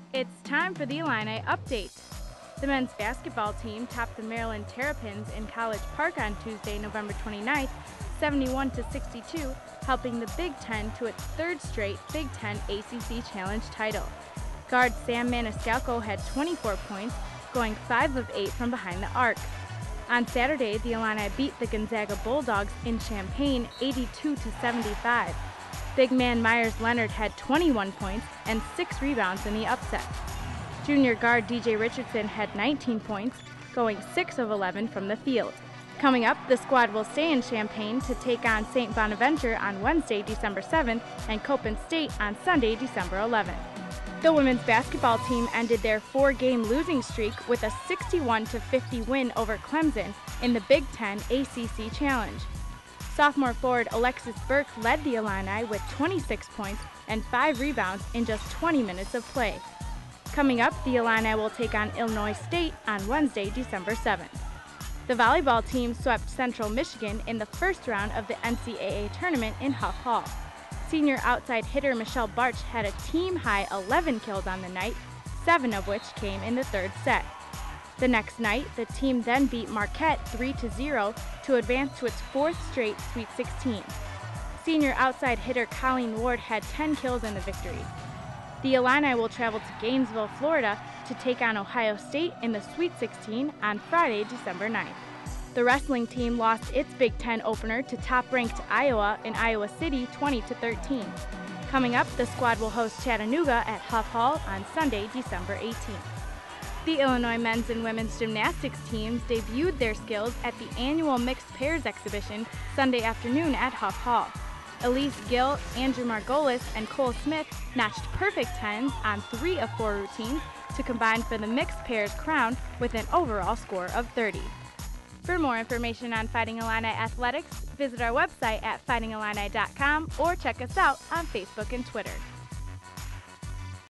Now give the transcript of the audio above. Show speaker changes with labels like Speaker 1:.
Speaker 1: It's time for the Illini update. The men's basketball team topped the Maryland Terrapins in College Park on Tuesday, November 29th, 71-62, helping the Big Ten to its third straight Big Ten ACC Challenge title. Guard Sam Maniscalco had 24 points, going 5 of 8 from behind the arc. On Saturday, the Illini beat the Gonzaga Bulldogs in Champaign 82-75. Big man Myers Leonard had 21 points and 6 rebounds in the upset. Junior guard DJ Richardson had 19 points, going 6 of 11 from the field. Coming up, the squad will stay in Champaign to take on St. Bonaventure on Wednesday, December 7th, and Coppin State on Sunday, December 11th. The women's basketball team ended their 4-game losing streak with a 61-50 win over Clemson in the Big Ten ACC Challenge. Sophomore forward Alexis Burke led the Illini with 26 points and 5 rebounds in just 20 minutes of play. Coming up, the Illini will take on Illinois State on Wednesday, December 7th. The volleyball team swept Central Michigan in the first round of the NCAA tournament in Huff Hall. Senior outside hitter Michelle Barch had a team-high 11 kills on the night, 7 of which came in the third set. The next night, the team then beat Marquette 3-0 to advance to its fourth straight Sweet 16. Senior outside hitter Colleen Ward had 10 kills in the victory. The Illini will travel to Gainesville, Florida to take on Ohio State in the Sweet 16 on Friday, December 9th. The wrestling team lost its Big Ten opener to top-ranked Iowa in Iowa City 20-13. Coming up, the squad will host Chattanooga at Huff Hall on Sunday, December 18th. The Illinois men's and women's gymnastics teams debuted their skills at the annual Mixed Pairs exhibition Sunday afternoon at Huff Hall. Elise Gill, Andrew Margolis, and Cole Smith notched perfect 10s on 3 of 4 routines to combine for the Mixed Pairs crown with an overall score of 30. For more information on Fighting Illini athletics, visit our website at fightingillini.com or check us out on Facebook and Twitter.